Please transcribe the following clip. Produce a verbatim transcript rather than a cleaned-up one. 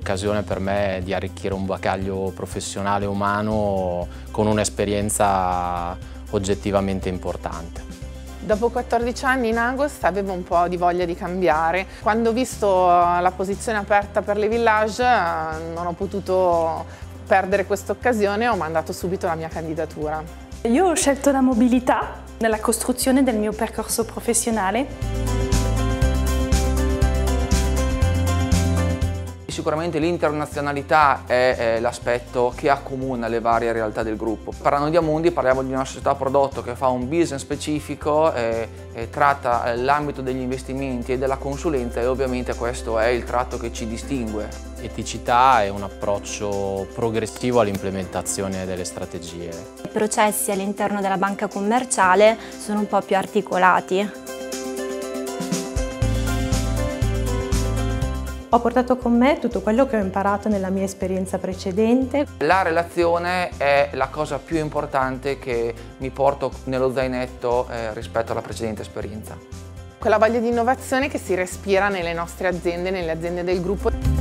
un'occasione per me di arricchire un bagaglio professionale e umano con un'esperienza oggettivamente importante. Dopo quattordici anni in Agos avevo un po' di voglia di cambiare. Quando ho visto la posizione aperta per le Village non ho potuto perdere questa occasione e ho mandato subito la mia candidatura. Io ho scelto la mobilità nella costruzione del mio percorso professionale. Sicuramente l'internazionalità è l'aspetto che accomuna le varie realtà del gruppo. Parlando di Amundi parliamo di una società prodotto che fa un business specifico, e, e tratta l'ambito degli investimenti e della consulenza, e ovviamente questo è il tratto che ci distingue. Eticità è un approccio progressivo all'implementazione delle strategie. I processi all'interno della banca commerciale sono un po' più articolati. Ho portato con me tutto quello che ho imparato nella mia esperienza precedente. La relazione è la cosa più importante che mi porto nello zainetto eh, rispetto alla precedente esperienza. Quella voglia di innovazione che si respira nelle nostre aziende, nelle aziende del gruppo.